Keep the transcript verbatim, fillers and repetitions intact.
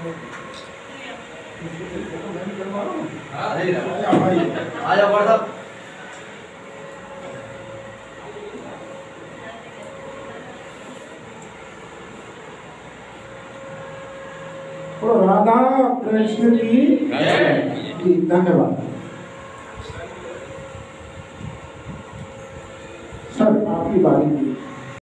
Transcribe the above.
आजा बड़ा साहब। राधा कृष्ण की जी धन्यवाद सर, आपकी बारी।